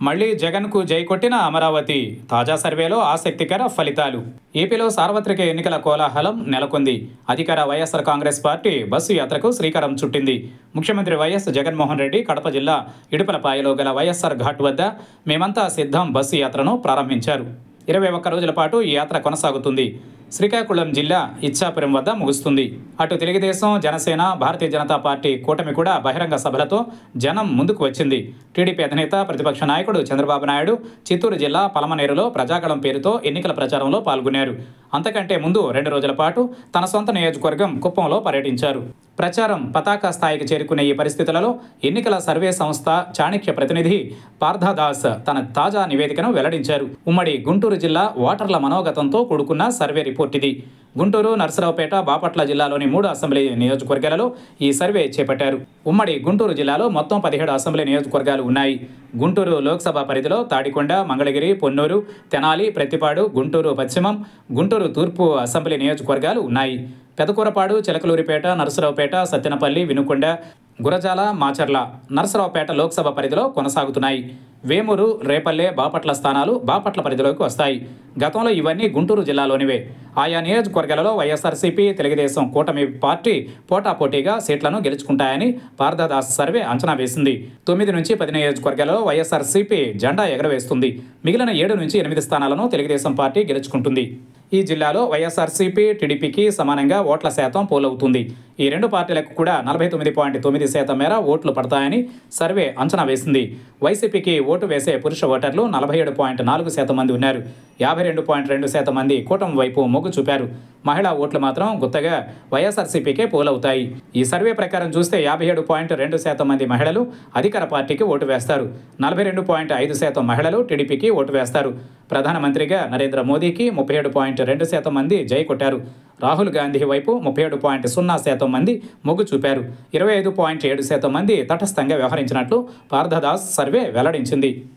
మళ్లీ జగన్కు జై కొట్టిన అమరావతి. తాజా సర్వేలో ఆసక్తికర ఫలితాలు. ఏపీలో సార్వత్రిక ఎన్నికల కోలాహలం నెలకొంది. అధికార వైఎస్ఆర్ కాంగ్రెస్ పార్టీ బస్సు యాత్రకు శ్రీకారం చుట్టింది. ముఖ్యమంత్రి వైఎస్ జగన్మోహన్ రెడ్డి కడప జిల్లా ఇడుపలపాయలో గల వైఎస్ఆర్ ఘాట్ వద్ద మేమంతా సిద్ధం బస్సు యాత్రను ప్రారంభించారు. 21 రోజుల పాటు ఈ యాత్ర కొనసాగుతుంది. శ్రీకాకుళం జిల్లా ఇచ్చాపురం వద్ద ముగుస్తుంది. అటు తెలుగుదేశం, జనసేన, భారతీయ జనతా పార్టీ కూటమి కూడా బహిరంగ సభలతో జనం ముందుకు వచ్చింది. టీడీపీ అధినేత, ప్రతిపక్ష నాయకుడు చంద్రబాబు నాయుడు చిత్తూరు జిల్లా పలమనేరులో ప్రజాగళం పేరుతో ఎన్నికల ప్రచారంలో పాల్గొన్నారు. అంతకంటే ముందు 2 రోజుల పాటు తన సొంత నియోజకవర్గం కుప్పంలో పర్యటించారు. ప్రచారం పతాక స్థాయికి చేరుకునే ఈ పరిస్థితులలో ఎన్నికల సర్వే సంస్థ చాణక్య ప్రతినిధి పార్థదాస్ తన తాజా నివేదికను వెల్లడించారు. ఉమ్మడి గుంటూరు జిల్లా ఓటర్ల మనోగతంతో కూడుకున్న సర్వే రిపోర్ట్ ఇది. గుంటూరు, నర్సరావుపేట, బాపట్ల జిల్లాలోని 3 అసెంబ్లీ నియోజకవర్గాలలో ఈ సర్వే చేపట్టారు. ఉమ్మడి గుంటూరు జిల్లాలో మొత్తం 17 అసెంబ్లీ నియోజకవర్గాలు ఉన్నాయి. గుంటూరు లోక్సభ పరిధిలో తాడికొండ, మంగళగిరి, పొన్నూరు, తెనాలి, ప్రతిపాడు, గుంటూరు పశ్చిమం, గుంటూరు తూర్పు అసెంబ్లీ నియోజకవర్గాలు ఉన్నాయి. పెదకూరపాడు, చిలకలూరిపేట, నర్సరావుపేట, సత్తెనపల్లి, వినుకొండ, గురజాల, మాచర్ల నర్సరావుపేట లోక్సభ పరిధిలో కొనసాగుతున్నాయి. వేమూరు, రేపల్లె, బాపట్ల స్థానాలు బాపట్ల పరిధిలోకి వస్తాయి. గతంలో ఇవన్నీ గుంటూరు జిల్లాలోనివే. ఆయా నియోజకవర్గాలలో వైఎస్ఆర్సీపీ, తెలుగుదేశం కూటమి పార్టీ పోటాపోటీగా సీట్లను గెలుచుకుంటాయని పార్థదాస్ సర్వే అంచనా వేసింది. 9 నుంచి 10 నియోజకవర్గాలలో వైఎస్ఆర్సీపీ జెండా ఎగరవేస్తుంది. మిగిలిన 7 నుంచి 8 స్థానాలను తెలుగుదేశం పార్టీ గెలుచుకుంటుంది. ఈ జిల్లాలో వైఎస్ఆర్సీపీ, టీడీపీకి సమానంగా ఓట్ల శాతం పోలవుతుంది. ఈ 2 పార్టీలకు కూడా 49.9% మేర ఓట్లు పడతాయని సర్వే అంచనా వేసింది. వైసీపీకి ఓటు వేసే పురుష ఓటర్లు 47.4% మంది ఉన్నారు. 52.2% మంది కూటమి వైపు మొగ్గు చూపారు. మహిళా ఓట్లు మాత్రం గుత్తగా వైఎస్ఆర్సీపీకే పోలవుతాయి. ఈ సర్వే ప్రకారం చూస్తే 57.2% మంది మహిళలు అధికార పార్టీకి ఓటు వేస్తారు. 42.5% మహిళలు టీడీపీకి ఓటు వేస్తారు. ప్రధానమంత్రిగా నరేంద్ర మోదీకి 37.2% మంది జై కొట్టారు. రాహుల్ గాంధీ వైపు 37.0% మంది మొగ్గు చూపారు. 25.7% మంది తటస్థంగా వ్యవహరించినట్లు పార్థదాస్ సర్వే వెల్లడించింది.